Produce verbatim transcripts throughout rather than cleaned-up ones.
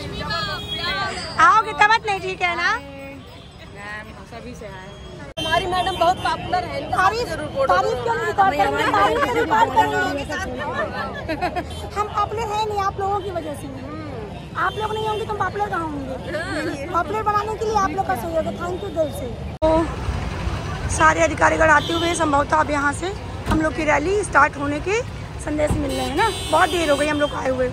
आओगे तब नहीं, ठीक है ना? सभी से आए। हमारी मैडम बहुत पॉपुलर है। तारीफ तारीफ क्यों नहीं रिकॉर्ड करेंगे? तारीफ से रिकॉर्ड करेंगे। हम पॉपुलर है नहीं, आप लोगों की वजह से। आप लोग नहीं होंगे तो पॉपुलर कहाँ होंगे? पॉपुलर बनाने के लिए आप लोग का सहयोग है, थैंक यू दिल से। तो सारे अधिकारीगण आते हुए संभवतः अब यहाँ से हम लोग की रैली स्टार्ट होने के संदेश मिल रहे हैं ना। बहुत देर हो गई हम लोग आए हुए।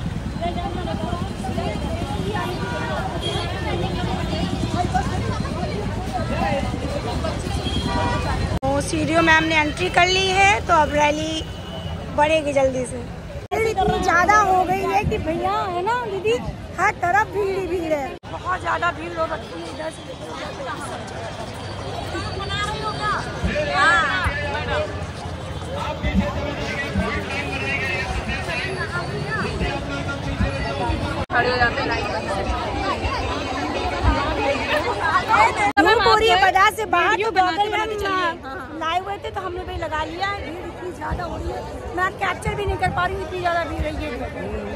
तो सीडीओ मैम ने एंट्री कर ली है, तो अब रैली बढ़ेगी जल्दी से। इतनी ज्यादा हो गई है कि भैया है ना दीदी, हर तरफ भीड़ ही भीड़ है। बहुत ज्यादा भीड़ हो रखी है इधर से। खड़े हो जाते हैं पूरी बाजार से बाहर तो लाए हुए थे, तो हमने भी लगा लिया है। भीड़ इतनी ज्यादा हो रही है, मैं कैप्चर भी नहीं कर पा रही हूँ, इतनी ज्यादा भीड़ रही है।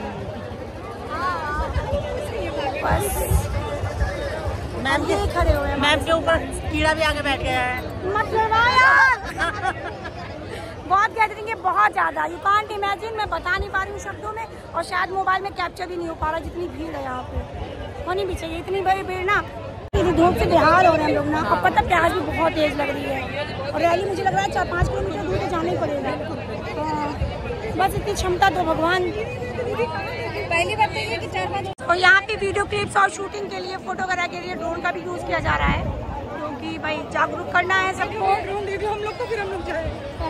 बस मैम के खड़े हुए, मैम के ऊपर कीड़ा भी आके बैठ गया है। मतलब यार बहुत गैदरिंग है, बहुत ज्यादा। यू कांट इमेजिन, मैं बता नहीं पा रही हूँ शब्दों में, और शायद मोबाइल में कैप्चर भी नहीं हो पा रहा जितनी भीड़ है यहाँ पे। होनी भी चाहिए इतनी बड़ी भीड़ ना। धूप से बेहाल हो रहे हैं हम लोग ना। अब पता प्यास भी बहुत तेज लग रही है, और रैली मुझे लग रहा है चार पाँच किलोमीटर दूर तो जाना ही पड़ेगा। तो बस इतनी क्षमता दो भगवान। पहली बात तो ये कि चार पाँच। और यहाँ पे वीडियो क्लिप्स और शूटिंग के लिए, फोटोग्राफी के लिए ड्रोन का भी यूज किया जा रहा है, क्योंकि भाई जागरूक करना है सबको। ड्रोन दे दो हम लोग को, फिर हम लोग जाए।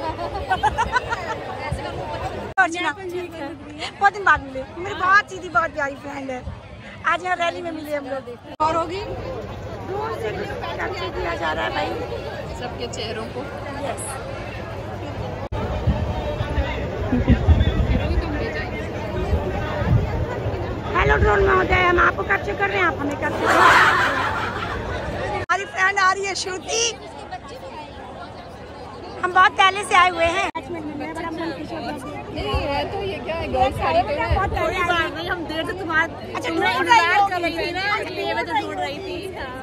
बहुत दिन बाद मिले, मेरी बहुत सीधी बहुत प्यारी फ्रेंड है, आज यहाँ रैली में मिले हम लोग। और होगी ड्रोन से कैप्चर किया जा रहा है भाई सबके चेहरों को। यस। हेलो ड्रोन महोदय, हम आपको कैप्चर कर रहे हैं, आप हमें कैप्चर कर रहे हैं। हमारी फ्रेंड आ रही है श्रुति, हम बहुत पहले से आए हुए हैं। नहीं है तो ये क्या है, गर्ल्स साड़ी पे है। कोई बात नहीं, हम देर से तुम्हारे अच्छा तुम्हें ढूंढ इंतजार कर रही रही थी ना, इसलिए मैं तो ढूंढ रही थी।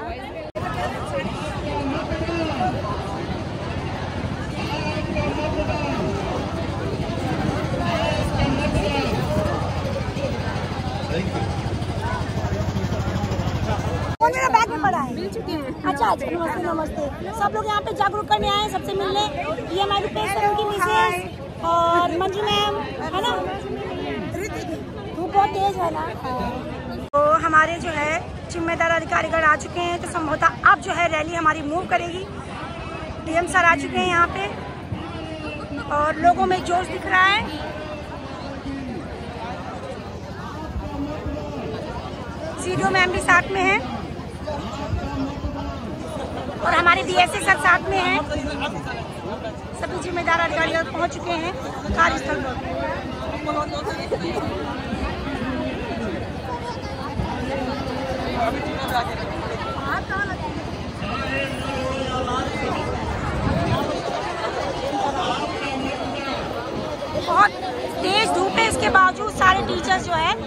वो मेरा बैग में पड़ा है। मिल चुके हैं। अच्छा अच्छा, नमस्ते नमस्ते। सब लोग यहाँ पे जागरूक करने आए हैं, सबसे मिलने। ये हमारी पेश सर की मिसेज और मंजू मैम है ना। धूप बहुत तेज है ना। तो हमारे जो है जिम्मेदार अधिकारीगण आ चुके हैं, तो संभवतः अब जो है रैली हमारी मूव करेगी। डीएम सर आ चुके हैं यहाँ पे, और लोगों में जोश दिख रहा है। सीडीओ मैम भी साथ में है, और हमारे डीएसए सर साथ में हैं। सभी जिम्मेदार अधिकारी पहुंच चुके हैं कार्यस्थल पर। बहुत तेज धूप है, इसके बावजूद सारे टीचर्स जो है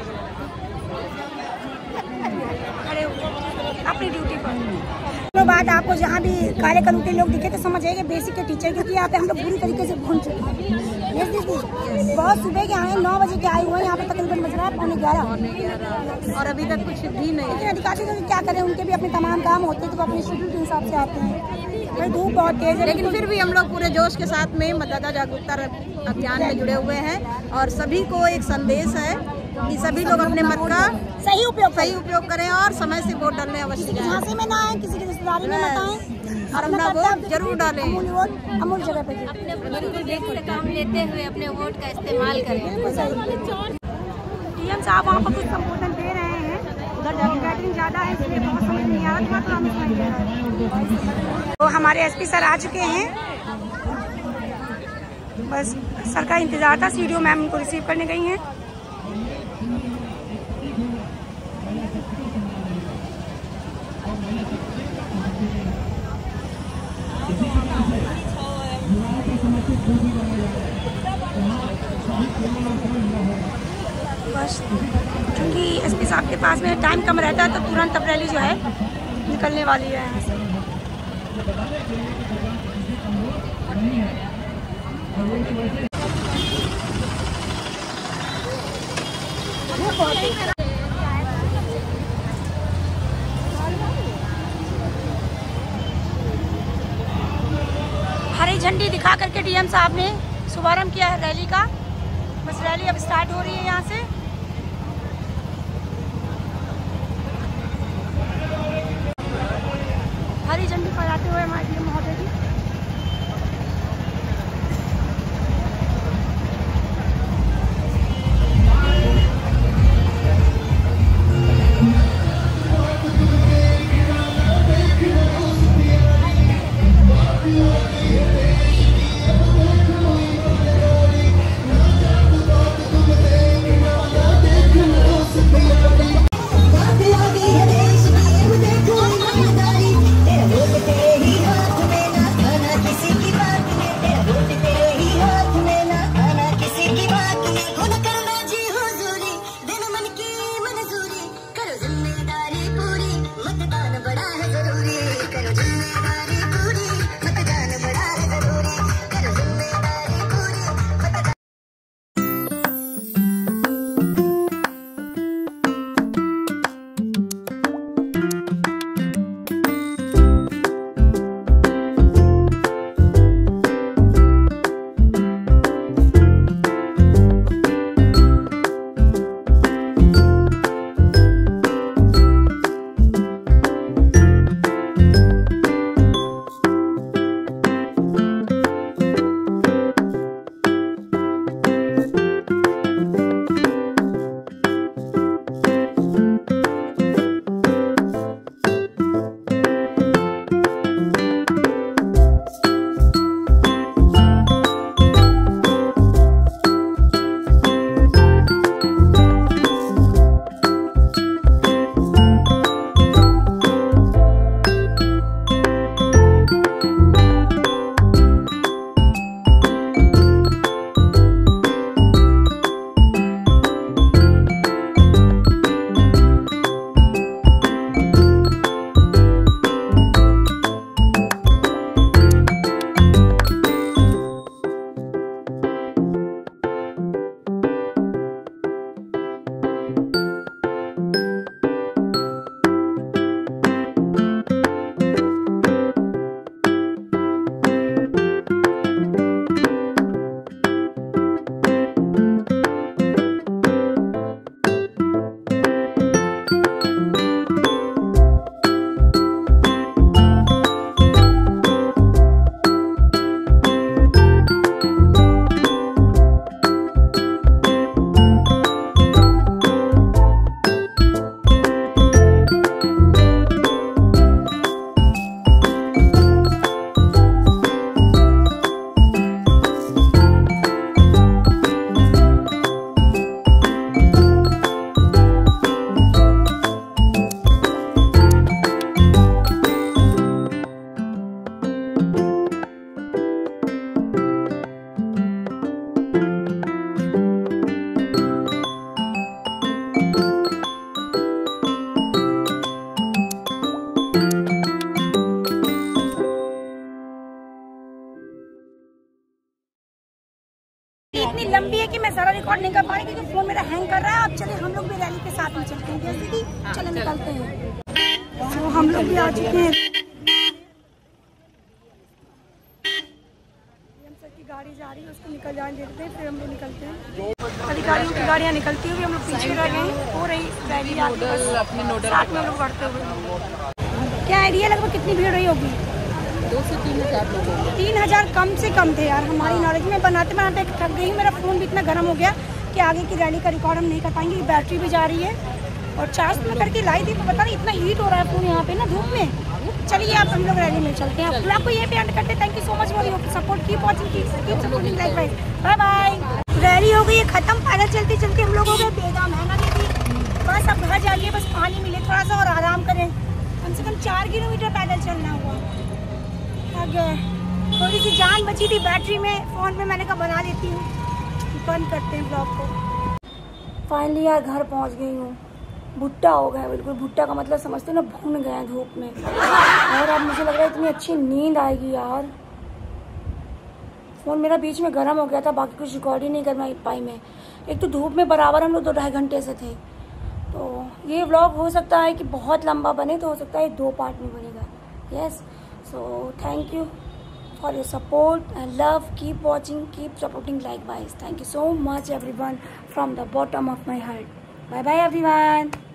खड़े हुए अपनी ड्यूटी पर। तो बात आपको जहाँ भी कार्य करते लोग दिखे तो समझ आएगा बेसिक के टीचर, क्योंकि यहाँ पे हम लोग पूरी तरीके से पहुँच चुके हैं। यस दीदी, बहुत सुबह के आए, नौ बजे के आए हुए हैं, यहाँ पे तकरीबन बज रहा है पौने ग्यारह, और अभी तक कुछ भी नहीं। लेकिन अधिकारी तो क्या करें, उनके भी अपने तमाम काम होते हैं, तो वो अपने शेड्यूल के हिसाब से आते हैं। भाई धूप बहुत तेज है, लेकिन फिर भी हम लोग पूरे जोश के साथ में मतदाता जागरूकता अभियान में जुड़े हुए हैं, और सभी को एक संदेश है कि सभी लोग अपने मत का सही उपयोग सही उपयोग करें और समय से वोट डालने अवश्य किसी के झांसे में ना आए, किसी की रिश्तेदारी में मत आए, और अपना वोट जरूर डालें। अमूल वोट अमूल जगह पे अपने काम लेते हुए अपने वोट का इस्तेमाल करें। डीएम साहब वहाँ पर कुछ संबोधन दे रहे हैं, उधर गैदरिंग ज़्यादा है इसलिए बहुत समझ नहीं आ रहा, थोड़ा थोड़ा समझ दे रहा है। तो हमारे एसपी सर आ चुके हैं, बस सर का इंतजार था। सीडीओ मैम उनको रिसीव करने गई हैं। बस, क्योंकि एसपी साहब के पास में टाइम कम रहता है तो तुरंत अब रैली जो है निकलने वाली है यहाँ से। हरी झंडी दिखा करके डीएम साहब ने शुभारंभ किया है रैली का। बस रैली अब स्टार्ट हो रही है यहाँ से। हरी झंडी फहराते हुए हमारे डीएम महोदय जी। इतनी लंबी है कि मैं सारा रिकॉर्ड नहीं कर पा रही क्योंकि फोन मेरा हैंग कर रहा है। अब चलिए हम लोग भी रैली के साथ में चलते हैं। जैसे कि चले निकलते हैं। तो हम लोग भी आ चुके हैं। की गाड़ी जा रही है, उसको निकल जाने देते हैं, फिर हम लोग निकलते हैं। अधिकारियों की गाड़ियाँ निकलती हुई हम लोग पीछे रह गए। हो रही रैली अपने नोडल साथ में हम लोग बढ़ते हुए। क्या आइडिया लगभग कितनी भीड़ रही होगी? दो से तीन हजार लोग। तीन हजार कम से कम थे यार। हमारी नॉलेज में बनाते बनाते थक गई। मेरा फ़ोन भी इतना गर्म हो गया कि आगे की रैली का रिकॉर्ड हम नहीं कर पाएंगे। बैटरी भी जा रही है और चार्ज में करके लाई थी तो पता नहीं इतना हीट हो रहा है फ़ोन यहाँ पे ना धूप में। चलिए आप हम लोग रैली में चलते हैं। ब्लॉग को ये पे एंड करते हैं। Thank you so much for your support. Keep watching, keep supporting, like bye bye bye. Rally हो गई है खत्म। पैदल चलते चलते हम लोग हो गए बेदाम है ना दीदी। बस अब घर जाइए, बस पानी मिले थोड़ा सा और आराम करें। कम से कम चार किलोमीटर पैदल चलना हुआ। थोड़ी सी जान बची थी बैटरी में, फ़ोन में। मैंने कहा बना देती हूँ, बंद करते हैं ब्लॉग को। फाइनली यार घर पहुंच गई हूँ। भुट्टा हो गया बिल्कुल, भुट्टा का मतलब समझते हो ना, भून गया धूप में। और अब मुझे लग रहा है इतनी अच्छी नींद आएगी यार। फ़ोन मेरा बीच में गर्म हो गया था, बाकी कुछ रिकॉर्ड ही नहीं कर पाई मैं। एक तो धूप में बराबर हम लोग दो ढाई घंटे से थे। तो ये व्लॉग हो सकता है कि बहुत लंबा बने, तो हो सकता है दो पार्ट में बनेगा। Yes, so thank you for your support and love. Keep watching, keep supporting likewise. Thank you so much everyone from the bottom of my heart. Bye bye everyone.